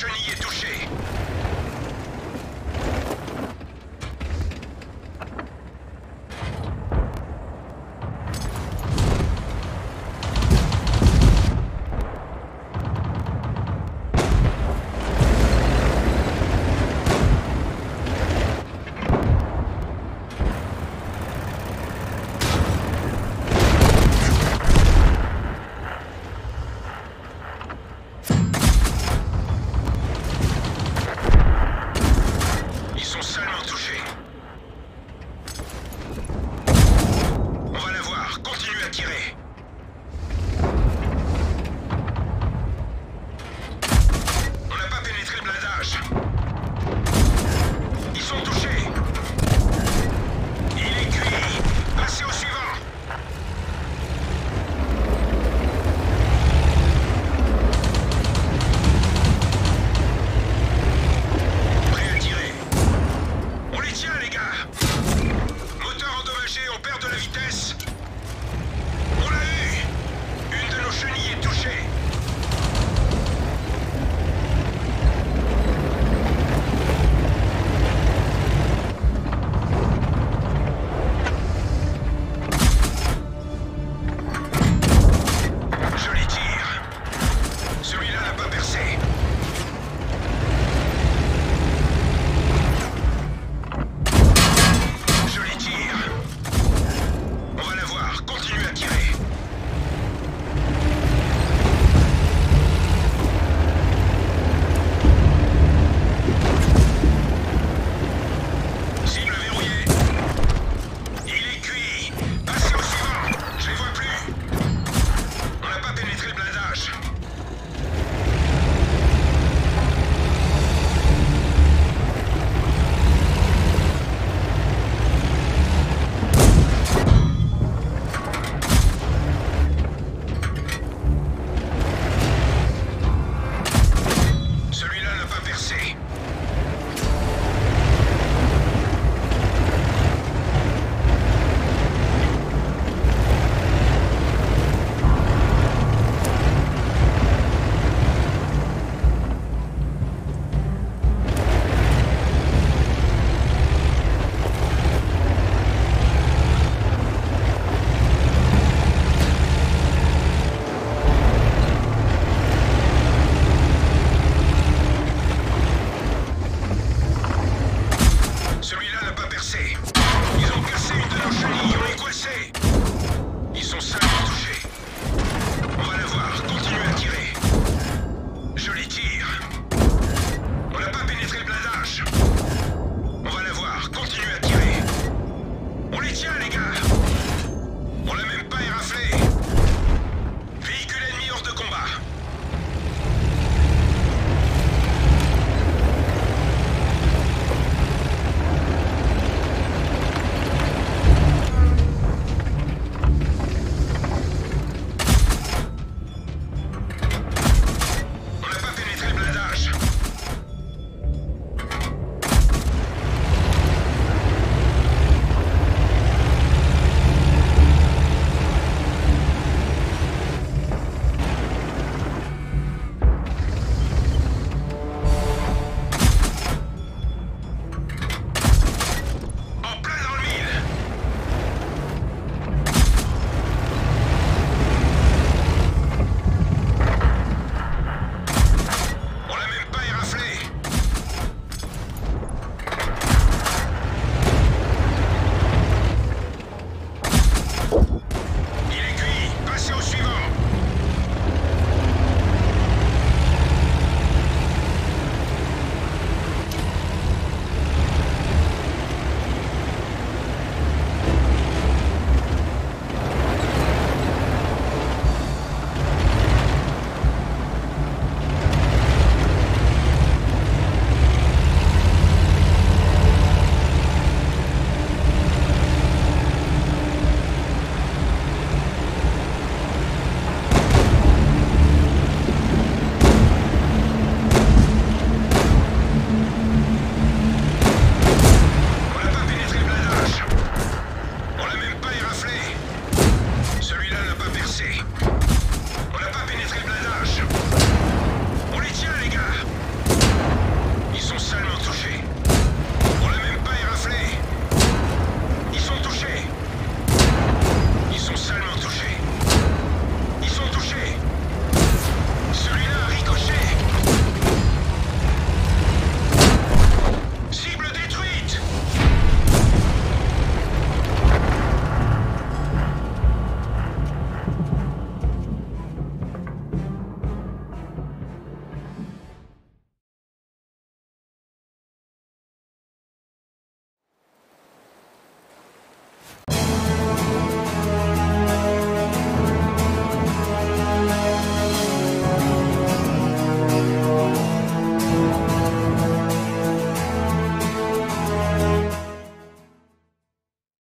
chenille est touché. Ils sont seulement touchés. On va la voir. Continue à tirer. On n'a pas pénétré le blindage. Ils sont touchés. Il est cuit. Passez au suivant. Prêt à tirer. On les tient, les gars. Moteur endommagé, on perd de la vitesse. On l'a eu. Une de nos chenilles est touchée. Joli tir. Celui-là n'a pas percé. Joli tir. On va la voir. Continue à tirer. Cible verrouillée. Il est cuit. Passez au suivant. Je les vois plus. On n'a pas pénétré le blindage. Celui-là n'a pas percé.